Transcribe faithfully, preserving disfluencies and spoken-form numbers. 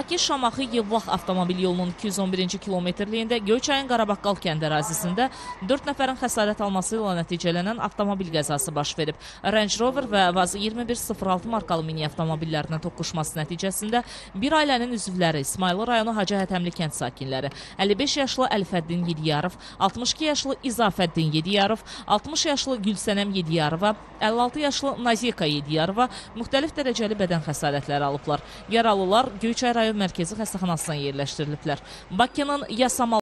Bakı-Şamaxı-Yevlax avtomobil yolunun iki yüz on birinci kilometrliyində Göyçayın Qarabaqqal kəndi ərazisində dörd nəfərin xəsarət alması ilə nəticələnən avtomobil qəzası baş verib. Range Rover və Vaz iyirmi bir sıfır altı markalı mini avtomobillərinin toqquşması nəticəsində bir ailənin üzvləri İsmayılı rayonu Hacı Hətəmli kənd sakinləri əlli beş yaşlı Əlifəddin Yediyarov, altmış iki yaşlı İzafəddin Yediyarov, altmış yaşlı Gülsənəm Yediyarova, əlli altı yaşlı Nazika Yediyarova müxtəlif dərəcəli bədən xəsarətləri alıblar. Yaralılar Göyçay rayon mərkəzi xəstəxanasına yerləşdiriliblər. Bakının Yasamal